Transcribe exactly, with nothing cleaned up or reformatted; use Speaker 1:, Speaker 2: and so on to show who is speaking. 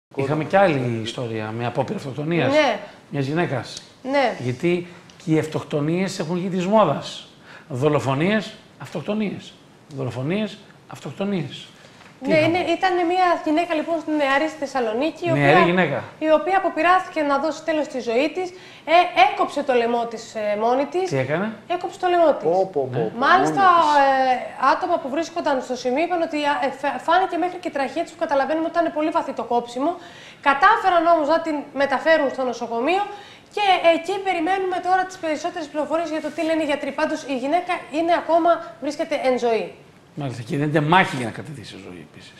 Speaker 1: Είχαμε κι άλλη ιστορία με απόπειρα αυτοκτονίας
Speaker 2: Ναι.
Speaker 1: μιας γυναίκας.
Speaker 2: Ναι.
Speaker 1: Γιατί και οι αυτοκτονίες έχουν γίνει της μόδας. Δολοφονίες, αυτοκτονίες. Δολοφονίες, αυτοκτονίες.
Speaker 2: Ναι, είναι, ήταν μια γυναίκα λοιπόν στην νεαρή στη Θεσσαλονίκη, η
Speaker 1: Νεαρή
Speaker 2: οποία,
Speaker 1: γυναίκα.
Speaker 2: η οποία αποπειράθηκε να δώσει τέλος στη ζωή της, ε, έκοψε το λαιμό της ε, μόνη της.
Speaker 1: Τι έκανε?
Speaker 2: Έκοψε το λαιμό της.
Speaker 3: Πω, πω, πω, πω,
Speaker 2: Μάλιστα,
Speaker 3: μόνη
Speaker 2: ε, άτομα που βρίσκονταν στο σημείο είπαν ότι ε, φάνηκε μέχρι και η τραχεία της, που καταλαβαίνουμε ότι ήταν πολύ βαθύ το κόψιμο. Κατάφεραν όμως να την μεταφέρουν στο νοσοκομείο και εκεί περιμένουμε τώρα τις περισσότερες πληροφορίες για το τι λένε οι γιατροί. Πάντως η γυναίκα είναι ακόμα, βρίσκεται εν ζωή.
Speaker 1: Μάλιστα, και δίνεται μάχη για να κρατηθεί σε ζωή επίσης.